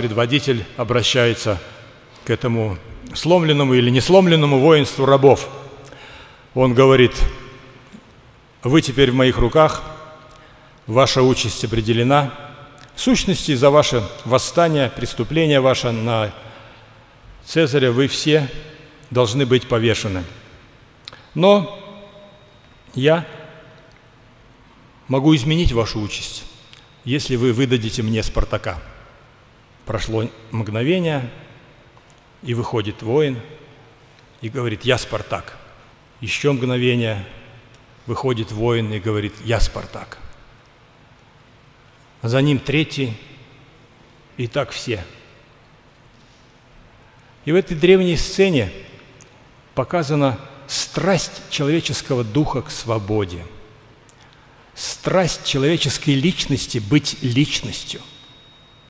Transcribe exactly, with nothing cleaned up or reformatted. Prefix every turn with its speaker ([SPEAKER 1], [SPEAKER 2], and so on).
[SPEAKER 1] предводитель обращается к этому сломленному или несломленному воинству рабов. Он говорит: вы теперь в моих руках, ваша участь определена. В сущности, за ваше восстание, преступление ваше на Цезаря вы все должны быть повешены. Но я могу изменить вашу участь, если вы выдадите мне Спартака. Прошло мгновение, и выходит воин и говорит: я Спартак. Еще мгновение, выходит воин и говорит: я Спартак. За ним третий, и так все. И в этой древней сцене показана страсть человеческого духа к свободе, страсть человеческой личности быть личностью.